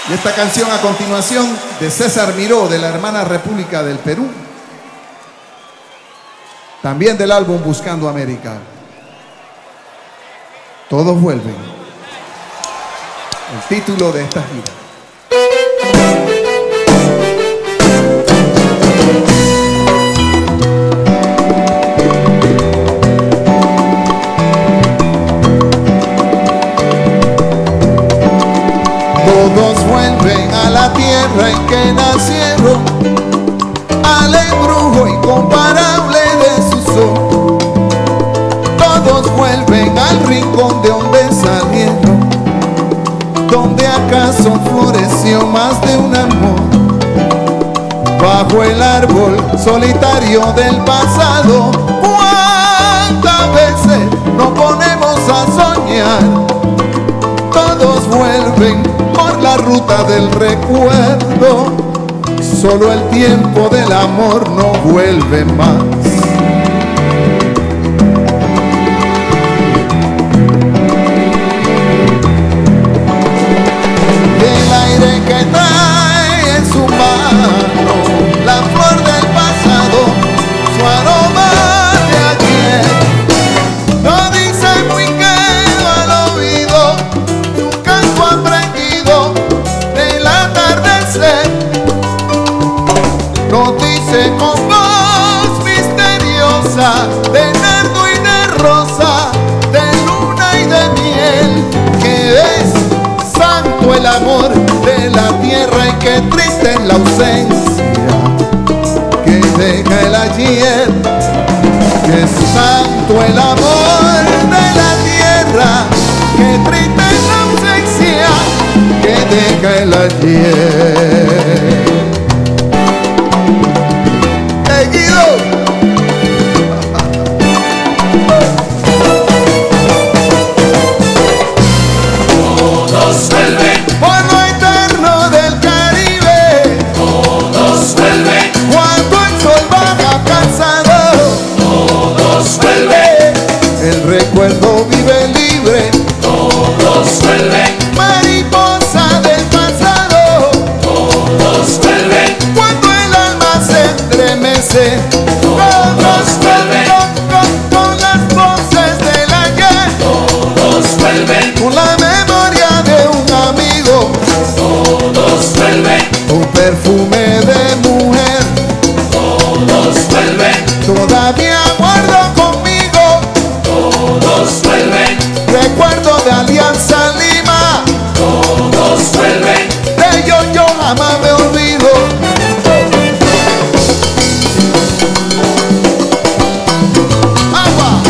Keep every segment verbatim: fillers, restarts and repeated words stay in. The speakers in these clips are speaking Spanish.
Y esta canción a continuación de César Miró, de la hermana República del Perú, también del álbum Buscando América. Todos vuelven. El título de esta gira. Todos vuelven a la tierra en que nacieron, al embrujo incomparable de su sol. Todos vuelven al rincón de donde salieron, donde acaso floreció más de un amor. Bajo el árbol solitario del pasado, ¿cuántas veces nos ponemos a soñar? Todos vuelven por la ruta del recuerdo, solo el tiempo del amor no vuelve más. El aire que trae en su mano la flor del pasado, su aroma de ayer, no dice muy quedo al oído, su canto aprendido del atardecer, no dice con voz misteriosa de nardo y de rosa, de luna y de miel, que es santo el amor de la tierra y que triste es la ausencia que deja el ayer, que es santo el amor de la tierra, que triste es la ausencia que deja el ayer. Seguido. Todos vuelven Por lo eterno del Caribe, Todos vuelven cuando el sol baja cansado, Todos vuelven el recuerdo vive libre, Todos vuelven mariposa del pasado, Todos vuelven cuando el alma se entremece, Todos vuelven con, con, con las voces del ayer, Todos vuelven con la memoria de un amigo, Todos vuelven un perfume de mujer, Todos vuelven todavía guardo conmigo, Todos vuelven recuerdo de Alianza Lima, Todos vuelven de ellos yo jamás me olvido. Agua.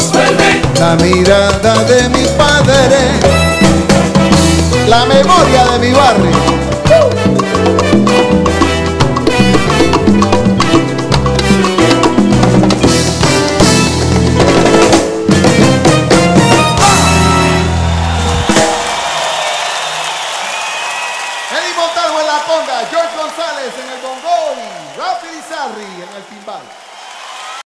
vuelven, la mirada de mi padre, la memoria de mi barrio.